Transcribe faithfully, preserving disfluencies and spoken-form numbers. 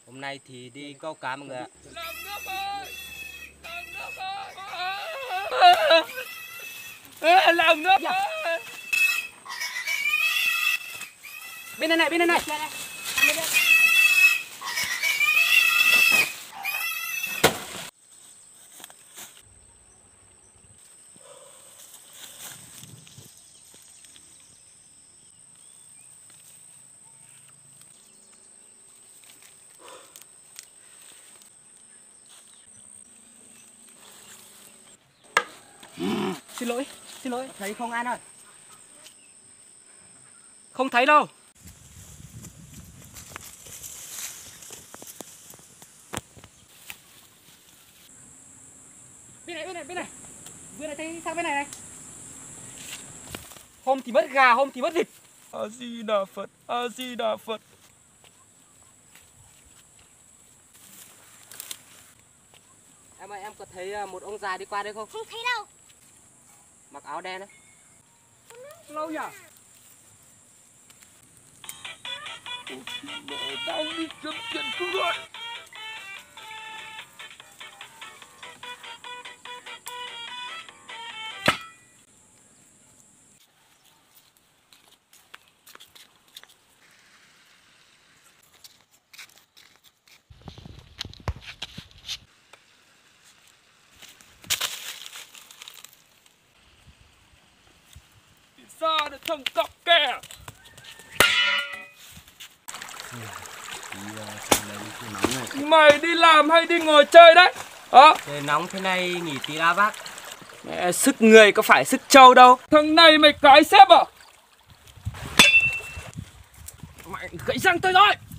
Hôm nay thì đi câu cá mọi người ạ. Làm nước ơi! Làm nước ơi! Làm nước ơi! Bên này này, bên này này. Xin lỗi, xin lỗi. Thấy không An ơi? Không thấy đâu. Bên này, bên này, bên này. Vừa này thấy sang bên này này. Hôm thì mất gà, hôm thì mất vịt. A Di Đà Phật, A Di Đà Phật. Em ơi, em có thấy một ông già đi qua đây không? Không thấy đâu. Mặc áo đen ấy. Lâu nhỉ? Mẹ đang đi kiếm chuyện cứ gọi. Ra được thằng cọc kè. Mày đi làm hay đi ngồi chơi đấy? Hả? Trời nóng thế này nghỉ tí đã bác. Mẹ, sức người có phải sức trâu đâu. Thằng này mày cái xếp à? Mày gãy răng tôi rồi.